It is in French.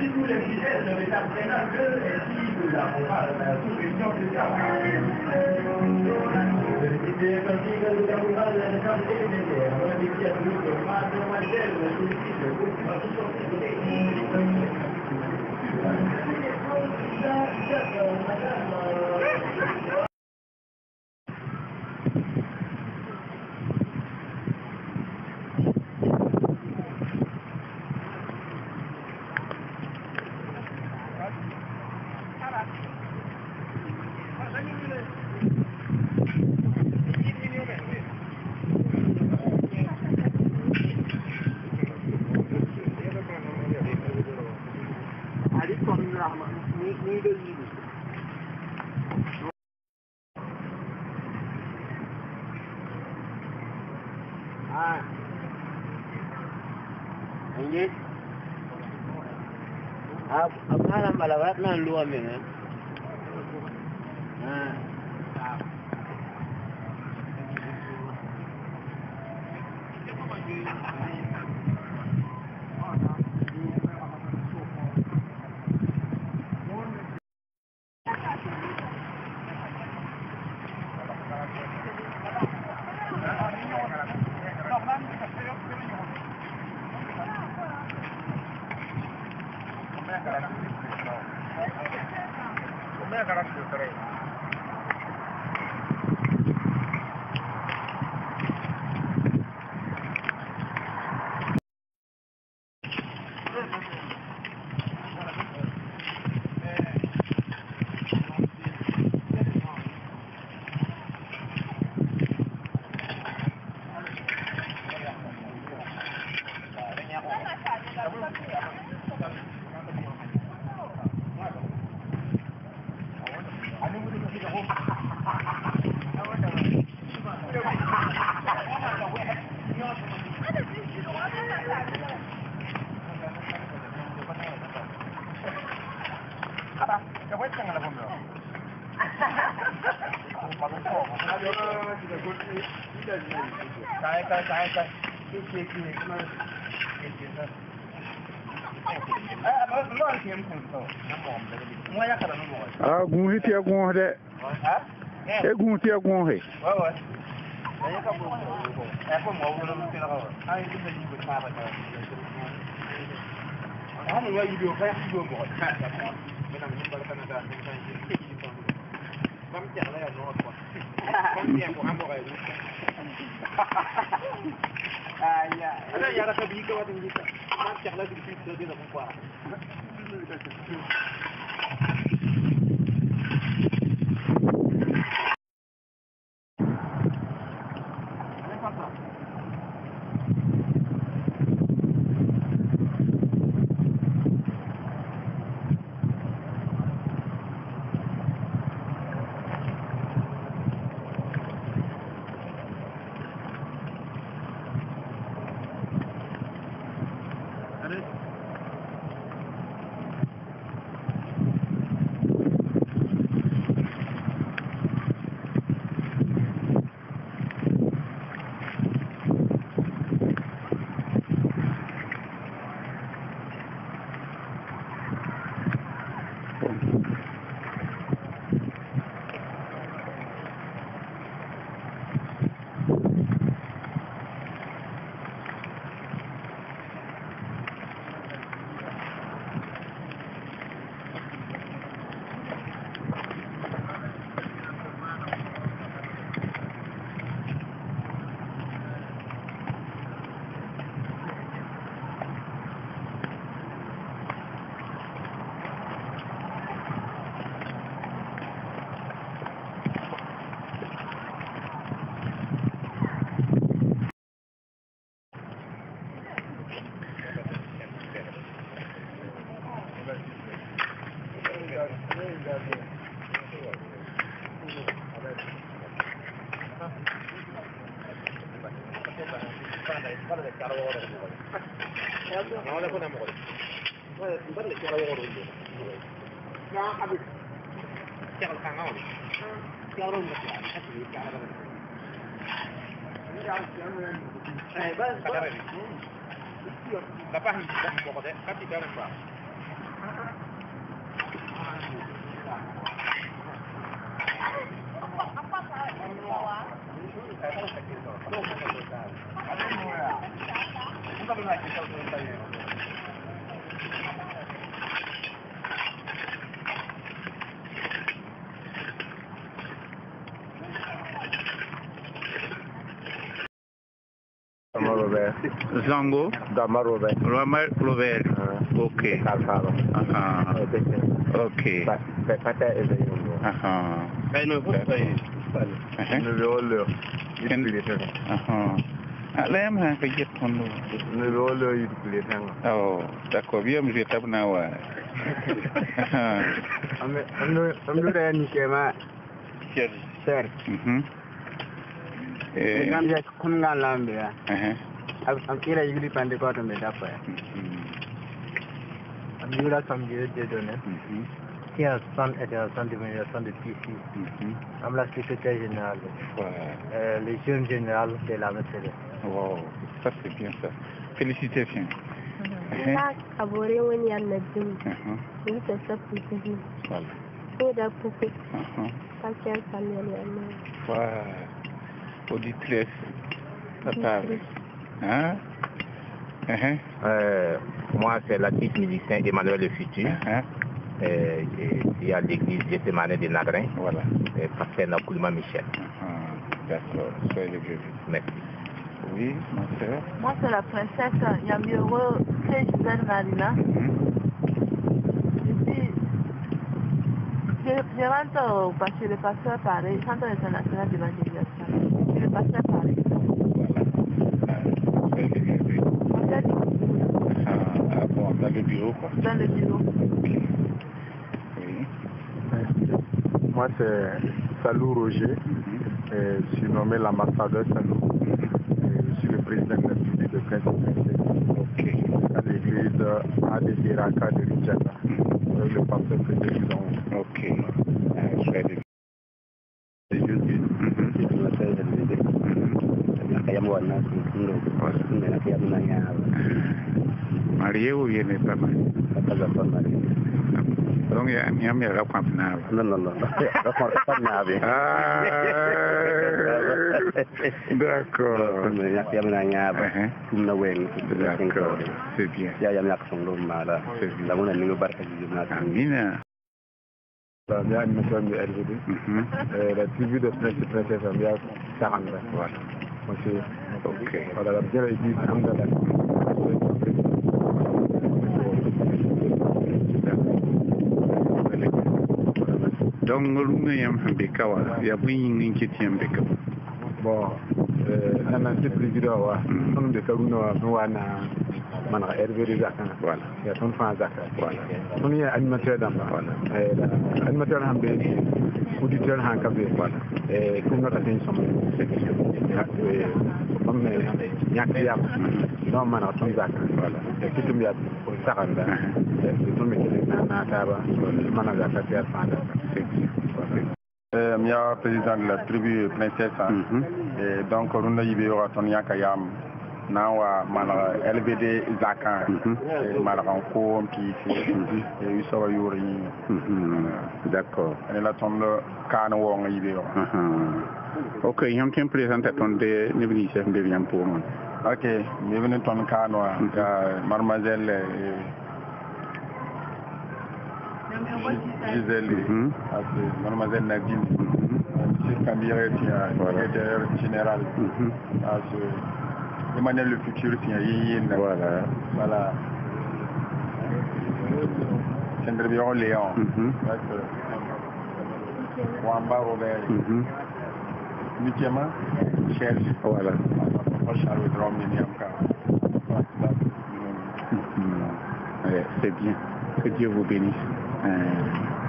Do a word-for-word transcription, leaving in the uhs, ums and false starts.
si tous les fidèles ne s'abstiennent que ainsi que la morale de la sous-région de Cameroun. C'était ainsi que le Cameroun de l'Assemblée des terres, un métier de mademoiselle, sollicite le groupe de madame. Ah, ini, ah, apa nama balawat na luar mana? Ah. Ah, gun hiti gun de. E gun ti gun he. Ouais ouais. D'ailleurs comme eh comme moi vous le faire là. Ah, il dit que je pas pas. Ah, mais ouais, il doit faire du bon. Mais non, mais pas le Canada, c'est ça. Comme tiens là, non quoi. Comme tiens pour amour. Ah, ya. Ada ya rasa begitu waktu itu. Comme tiens là, c'est tout de quoi. Robert. Zango? Damar Robert. Ramar Robert. Uh, okay. Calfaro. Uh-huh. Okay. Pata is a young Uh-huh. I know who's saying. Nous avons le. Uh-huh. Là, em hàng cái giật con luôn. Nous avons le. Oh, d'accord. Bien, je tape nào à. Am du da ni ke ma. Cher. Cher. Mhm. Eh. Ngam ya kun ngan lambe ya. Eh. Am kira yigli pande ko to me dafa. Am yura sam ge de donne. Mhm. Qui a son et a son d'administration de P C. Mhm. Am la secrétaire générale. Euh, le jeune général de la Mercedes. Wow, ça c'est bien ça. Félicitations. Là, Kabore wani yana jin. Ni ta sabu tafi. Voilà. Ko da kuku. Uh-huh. Pakiyar Samuel yana. Wow. Auditrice. Notable. Hein? Uh-huh. Euh, moi, c'est l'artiste musicien Emmanuel Le Futur. Uh-huh. Euh, il y a l'église Gethsemane de Nagrin. Voilà. Et pasteur Nakoulima Michel. Uh-huh. D'accord. Soyez le bienvenu. Merci. Oui, ma soeur. Moi, c'est la princesse Yamioro Gisèle Marina. Mm-hmm. Ici, je, je rentre parce que le pasteur Paris, Centre international d'évangélisation. Le pasteur Paris. Voilà. Soyez le bienvenu. Ah, ah bon, dans le bureau, quoi. Dans le bureau. Ok. Oui. Moi, c'est Salou Roger. Mm-hmm. Et je suis nommé l'ambassadeur Salou. Je suis le président de la République de Prince-Prince. Ok. À l'église A D D Raka de Rijata. Avec le pasteur Frédéric Zon. Ok. Ah, soyez le bienvenu. C'est juste que je m'appelle L V D. Marié ou bien n'est pas marié? Donc, il y a un ami à la campagne. Non, non, non. Pas de nave. Ah, d'accord. D'accord, c'est bien. Amina. La mia animation de L V D. Mhm. La tribu de Prince et Princesse Ambia Saranga. Voilà. Ok. Voilà, la bien l'église Amdala. Donc, nous avons un bécawa. Il y a une inquiétude en bécawa. Bon, un ancien président, on de Karuna, Noana, Mana Hervé de Zakan. Voilà. Il y a son fan Zakan. Voilà. On est animateur dans la. Animateur Hambe, auditeur Hankabé. Voilà. Et comme notre attention, c'est comme Yakiam, non Mana son Zakan. Voilà. Et si tu m'y as au Saranda, c'est tout le monde Nataba, Mana Zakan, c'est Fanda. Euh, Mia président de la tribu princesse. Mhm. Et donc, on a eu un yakayam. Nawa malra L V D Zakan. Malra en com qui ici. Et il sera yuri. D'accord. Et là, on le can wong y ok, il y a un présentateur de l'église de Viam pour moi. ok, bienvenue ton canwa. Mademoiselle Gisèle, mademoiselle Nadine, monsieur Kambire, secrétaire général, Emmanuel Le Futur, voilà. Voilà. Cendrillon Léon, Wamba Robert, huitièmement, chef, voilà. Charles Drum, C'est bien. Que Dieu vous bénisse. Euh...